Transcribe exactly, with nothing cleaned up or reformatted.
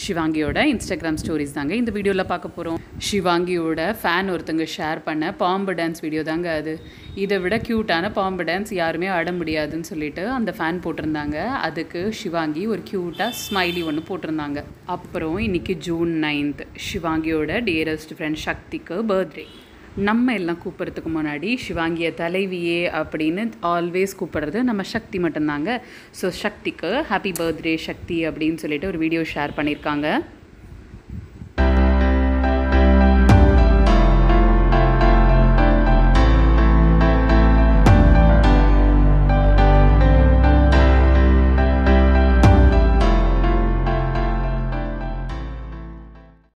ஷிவாங்கியோட Instagram stories தாங்க இந்த வீடியோவில் பார்க்க போகிறோம். ஷிவாங்கியோட ஃபேன் ஒருத்தங்க ஷேர் பண்ண பாம்பு டான்ஸ் வீடியோ தாங்க அது. இதை விட க்யூட்டான பாம்பு டான்ஸ் யாருமே ஆட முடியாதுன்னு சொல்லிட்டு அந்த ஃபேன் போட்டிருந்தாங்க. அதுக்கு ஷிவாங்கி ஒரு க்யூட்டாக ஸ்மைலி ஒன்று போட்டிருந்தாங்க. அப்புறம் இன்றைக்கி ஜூன் நைன்த் ஷிவாங்கியோட டியரஸ்ட் ஃப்ரெண்ட் சக்திக்கு பர்த்டே. நம்ம எல்லாம் கூப்பிட்றதுக்கு முன்னாடி ஷிவாங்கியை தலைவியே அப்படின்னு ஆல்வேஸ் கூப்பிட்றது நம்ம சக்தி மட்டும்தாங்க. ஸோ சக்திக்கு ஹாப்பி பர்த்டே சக்தி அப்படின்னு சொல்லிட்டு ஒரு வீடியோ ஷேர் பண்ணியிருக்காங்க.